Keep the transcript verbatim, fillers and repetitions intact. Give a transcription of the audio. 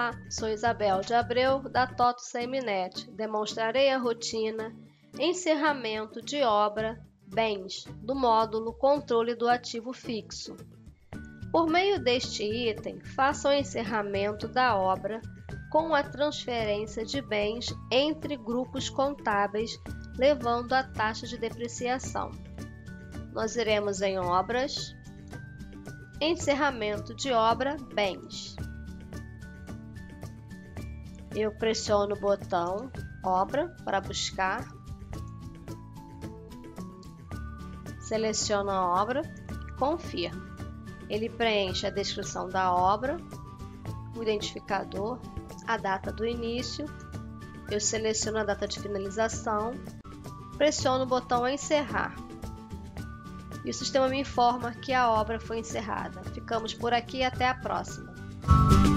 Olá, sou Isabel de Abreu, da Toto Seminet. Demonstrarei a rotina Encerramento de obra Bens do módulo Controle do ativo fixo. Por meio deste item, faça o encerramento da obra com a transferência de bens entre grupos contábeis, levando a taxa de depreciação. Nós iremos em Obras, Encerramento de obra Bens. Eu pressiono o botão Obra para buscar, seleciono a obra e confirmo. Ele preenche a descrição da obra, o identificador, a data do início, eu seleciono a data de finalização, pressiono o botão Encerrar. E o sistema me informa que a obra foi encerrada. Ficamos por aqui e até a próxima.